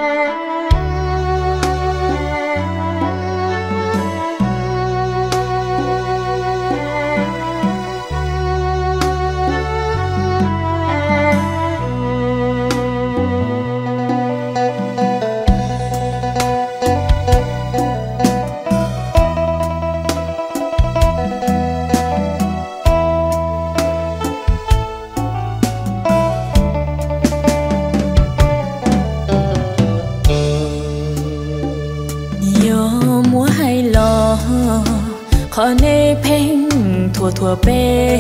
khó nê phênh thua thua bê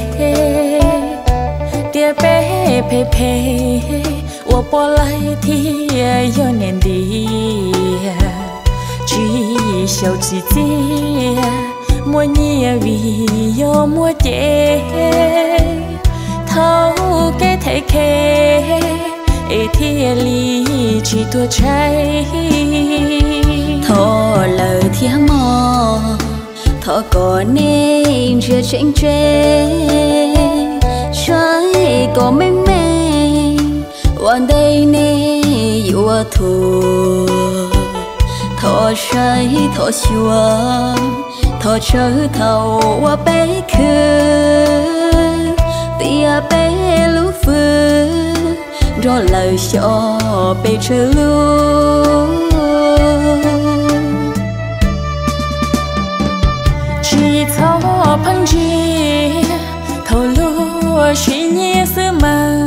tia bê phê phê ua bỏ lại thì yo nên đi chỉ sầu chỉ chi mua nhia vì yo mua chê thâu cái thể khê ê thì li chỉ tua trái thọ lời thiang mò thọ có nên chưa tranh chế trái có mênh mênhวันđây nè yêu thù thọ trái thọ xua thọ trở thầu qua bé khơi tia bé lú phư rõ lời cho bé trở luôn chỉ thâu phăng chi thâu lúa chỉ nhẹ sư mà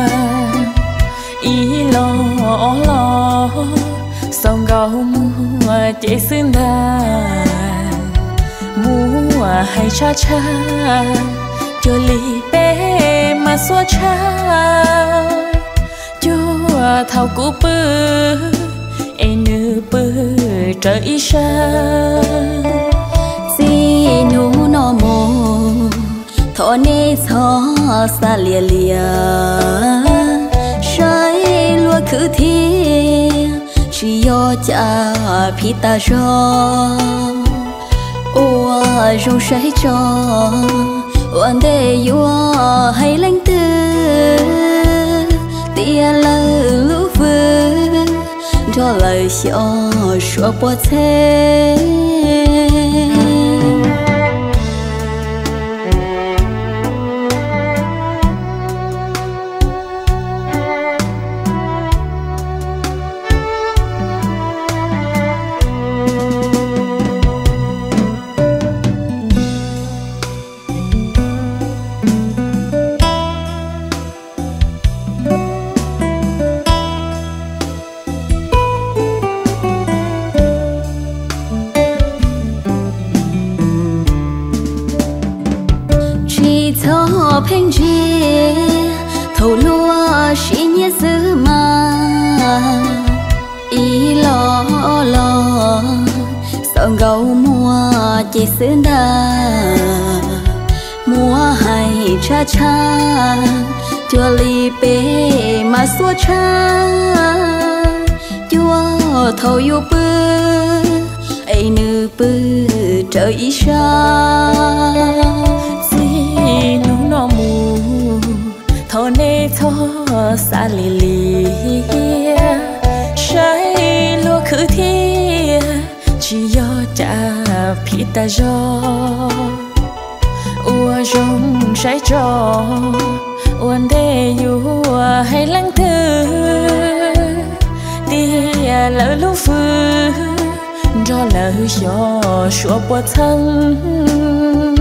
ý lo song gạo mua chế xương đà mua hay cha cha cho li bé mà xóa cha cho thâu cú bư em nữ bư trời ý sa nụ nó mồ thọ nê thọ xa lìa lìa trái lúa khử thiên chỉ do cha phi ta cho ua rong trái choวันđây vua hay lanh tư tia lơ lũ vương cho lời cho sửa bỏ thế thọ phênh chi thâu lúa chỉ nhẹ giữ mà ý lo sợ gấu mua chỉ xứng đà mua hay cha cha chua li bê mà xua cha chua thâu yêu bư ấy nữ bư trời ý sa nó mù thọ nê thọ xa lì lì trái lúa khử thiên chỉ do cha phi ta do ua rong trái tròวันđây vua hay lăng thư tia lỡ lú phư do lỡ cho sủa bỏ thân